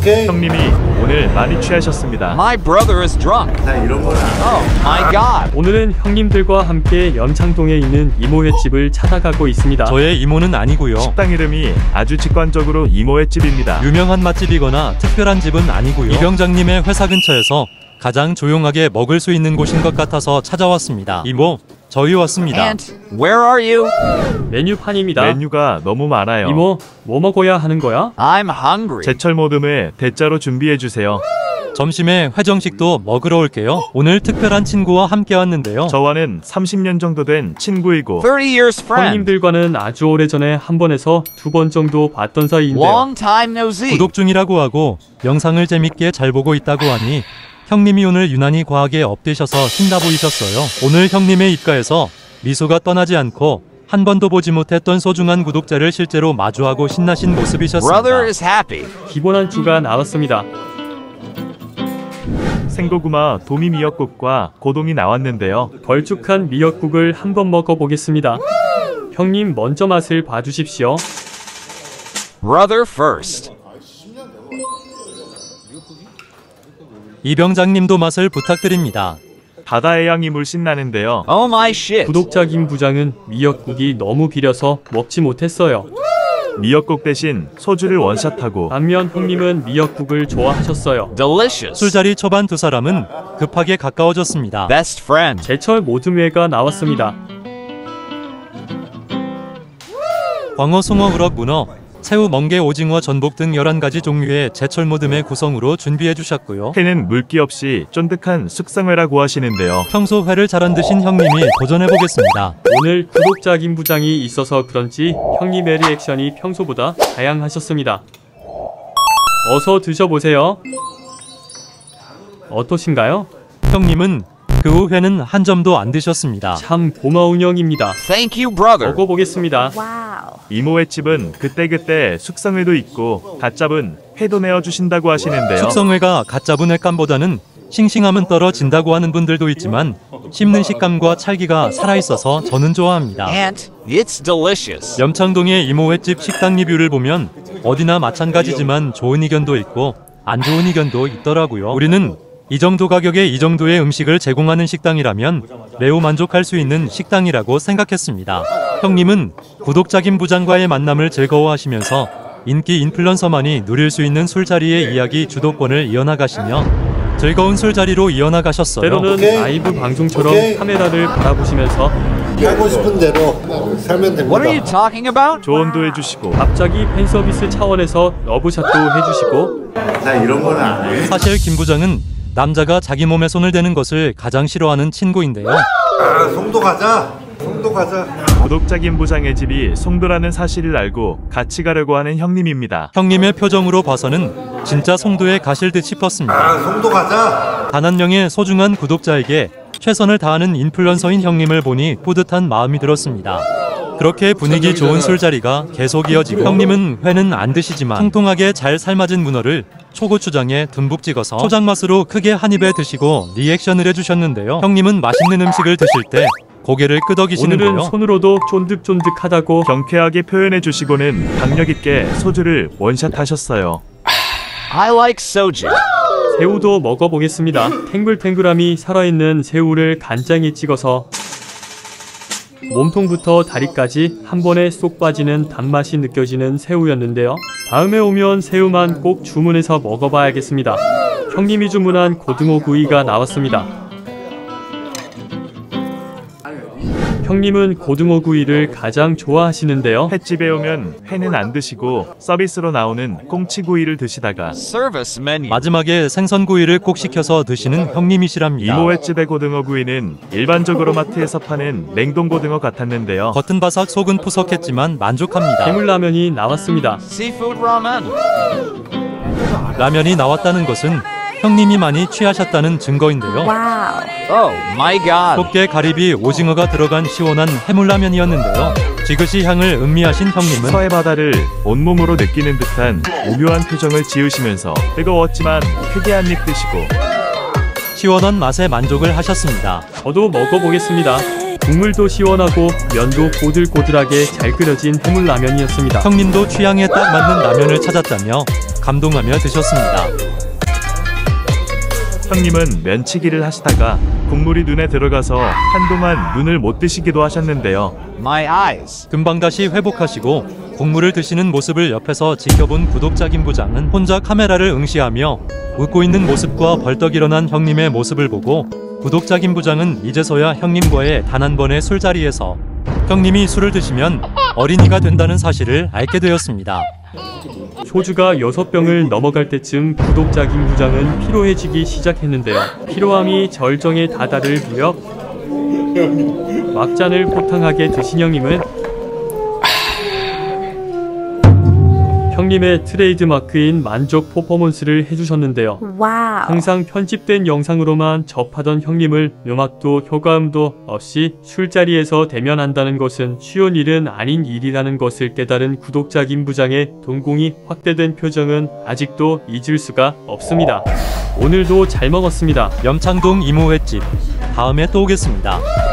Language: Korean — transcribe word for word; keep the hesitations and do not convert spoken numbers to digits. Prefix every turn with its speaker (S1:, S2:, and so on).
S1: 오케이.
S2: 형님이 오늘 많이 취하셨습니다.
S3: My brother is drunk.
S1: 나 이런 거는
S3: Oh my god.
S4: 오늘은 형님들과 함께 연창동에 있는 이모횟집을 찾아가고 있습니다.
S5: 저의 이모는 아니고요.
S2: 식당 이름이 아주 직관적으로 이모횟집입니다.
S5: 유명한 맛집이거나 특별한 집은 아니고요. 이병장님의 회사 근처에서 가장 조용하게 먹을 수 있는 곳인 것 같아서 찾아왔습니다. 이모, 저희 왔습니다.
S3: Aunt, where are you?
S4: 메뉴판입니다.
S2: 메뉴가 너무 많아요.
S4: 이모, 뭐 먹어야 하는 거야?
S3: I'm hungry.
S2: 제철 모듬을 대짜로 준비해주세요.
S5: 점심에 회정식도 먹으러 올게요. 오늘 특별한 친구와 함께 왔는데요.
S2: 저와는 삼십 년 정도 된 친구이고
S3: thirty years friend.
S4: 형님들과는 아주 오래전에 한 번에서 두 번 정도 봤던 사이인데요.
S3: Long time no see.
S5: 구독 중이라고 하고 영상을 재밌게 잘 보고 있다고 하니 형님이 오늘 유난히 과하게 업되셔서 신나 보이셨어요. 오늘 형님의 입가에서 미소가 떠나지 않고 한 번도 보지 못했던 소중한 구독자를 실제로 마주하고 신나신 모습이셨습니다.
S3: Brother is happy.
S4: 기본 안주가 나왔습니다.
S2: 생고구마 도미 미역국과 고동이 나왔는데요.
S4: 걸쭉한 미역국을 한번 먹어보겠습니다. 형님 먼저 맛을 봐주십시오.
S3: Brother first.
S5: 이병장님도 맛을 부탁드립니다.
S2: 바다의 향이 물씬 나는데요.
S3: Oh my shit.
S4: 구독자 김 부장은 미역국이 너무 비려서 먹지 못했어요.
S2: 미역국 대신 소주를 원샷하고
S4: 반면 형님은 미역국을 좋아하셨어요.
S3: Delicious.
S5: 술자리 초반 두 사람은 급하게 가까워졌습니다.
S3: Best friend.
S4: 제철 모듬회가 나왔습니다.
S5: 광어, 숭어, 우럭, 문어, 새우, 멍게, 오징어, 전복 등 열한 가지 종류의 제철 모듬의 구성으로 준비해 주셨고요.
S2: 회는 물기 없이 쫀득한 숙성회라고 하시는데요.
S5: 평소 회를 잘 안 드신 형님이 도전해 보겠습니다.
S4: 오늘 구독자 김 부장이 있어서 그런지 형님의 리액션이 평소보다 다양하셨습니다. 어서 드셔보세요. 어떠신가요?
S5: 형님은 그 후 회는 한 점도 안 드셨습니다.
S4: 참 고마운 형입니다.
S3: Thank you, brother.
S4: 먹어보겠습니다.
S2: 이모횟집은 그때그때 숙성회도 있고 갓 잡은 회도 내어주신다고 하시는데요.
S5: 숙성회가 갓 잡은 횟감보다는 싱싱함은 떨어진다고 하는 분들도 있지만 씹는 식감과 찰기가 살아있어서 저는 좋아합니다.
S3: Aunt, it's delicious.
S5: 염창동의 이모횟집 식당 리뷰를 보면 어디나 마찬가지지만 좋은 의견도 있고 안 좋은 의견도 있더라고요. 우리는 이 정도 가격에 이 정도의 음식을 제공하는 식당이라면 매우 만족할 수 있는 식당이라고 생각했습니다. 형님은 구독자 김 부장과의 만남을 즐거워하시면서 인기 인플루언서만이 누릴 수 있는 술자리의 이야기 주도권을 이어나가시며 즐거운 술자리로 이어나가셨어요.
S4: 때로는
S1: 오케이.
S4: 라이브 방송처럼
S1: 오케이.
S4: 카메라를 바라보시면서
S1: 하고 싶은 대로 살면 됩니다.
S3: What are you talking about?
S2: 조언도 해주시고
S4: 갑자기 팬서비스 차원에서 러브샷도 해주시고
S1: 나 이런 거는 안 해.
S5: 사실 김 부장은 남자가 자기 몸에 손을 대는 것을 가장 싫어하는 친구인데요.
S1: 아, 송도 가자. 송도 가자.
S2: 구독자 김 부장의 집이 송도라는 사실을 알고 같이 가려고 하는 형님입니다.
S5: 형님의 표정으로 봐서는 진짜 송도에 가실 듯 싶었습니다.
S1: 아, 송도 가자.
S5: 단 한 명의 소중한 구독자에게 최선을 다하는 인플루언서인 형님을 보니 뿌듯한 마음이 들었습니다. 그렇게 분위기 좋은 술자리가 계속 이어지고 형님은 회는 안 드시지만 통통하게 잘 삶아진 문어를 초고추장에 듬뿍 찍어서 초장 맛으로 크게 한 입에 드시고 리액션을 해주셨는데요. 형님은 맛있는 음식을 드실 때 고개를 끄덕이시는데요.
S4: 오늘은 손으로도 쫀득쫀득하다고
S2: 경쾌하게 표현해 주시고는 박력 있게 소주를 원샷 하셨어요.
S3: I like soju.
S4: 새우도 먹어보겠습니다. 탱글탱글함이 살아있는 새우를 간장에 찍어서 몸통부터 다리까지 한 번에 쏙 빠지는 단맛이 느껴지는 새우였는데요. 다음에 오면 새우만 꼭 주문해서 먹어봐야겠습니다. 형님이 주문한 고등어 구이가 나왔습니다. 형님은 고등어 구이를 가장 좋아하시는데요.
S2: 횟집에 오면 회는 안 드시고 서비스로 나오는 꽁치구이를 드시다가
S3: Service menu.
S5: 마지막에 생선구이를 꼭 시켜서 드시는 형님이시랍니다.
S2: 이모횟집의 고등어구이는 일반적으로 마트에서 파는 냉동고등어 같았는데요.
S5: 겉은 바삭 속은 푸석했지만 만족합니다.
S4: 해물라면이 나왔습니다.
S3: Seafood ramen.
S5: 라면이 나왔다는 것은 형님이 많이 취하셨다는 증거인데요.
S3: Oh my god.
S5: 꽃게, 가리비, 오징어가 들어간 시원한 해물라면이었는데요. 지그시 향을 음미하신 형님은
S2: 서해 바다를 온몸으로 느끼는 듯한 오묘한 표정을 지으시면서 뜨거웠지만 크게 한 입 드시고
S5: 시원한 맛에 만족을 하셨습니다.
S4: 저도 먹어보겠습니다. 국물도 시원하고 면도 꼬들꼬들하게 잘 끓여진 해물라면이었습니다.
S5: 형님도 취향에 딱 맞는 라면을 찾았다며 감동하며 드셨습니다.
S2: 형님은 면치기를 하시다가 국물이 눈에 들어가서 한동안 눈을 못 뜨시기도 하셨는데요.
S3: My eyes.
S5: 금방 다시 회복하시고 국물을 드시는 모습을 옆에서 지켜본 구독자 김 부장은 혼자 카메라를 응시하며 웃고 있는 모습과 벌떡 일어난 형님의 모습을 보고 구독자 김 부장은 이제서야 형님과의 단 한 번의 술자리에서 형님이 술을 드시면 어린이가 된다는 사실을 알게 되었습니다.
S4: 소주가 여섯 병을 넘어갈 때쯤 구독자 김 부장은 피로해지기 시작했는데요. 피로함이 절정에 다다를 무렵 막잔을 포탕하게 드신 형님은 형님의 트레이드 마크인 만족 퍼포먼스를 해주셨는데요.
S6: 와우.
S4: 항상 편집된 영상으로만 접하던 형님을 음악도 효과음도 없이 술자리에서 대면한다는 것은 쉬운 일은 아닌 일이라는 것을 깨달은 구독자 김 부장의 동공이 확대된 표정은 아직도 잊을 수가 없습니다. 오늘도 잘 먹었습니다.
S5: 염창동 이모 횟집 다음에 또 오겠습니다.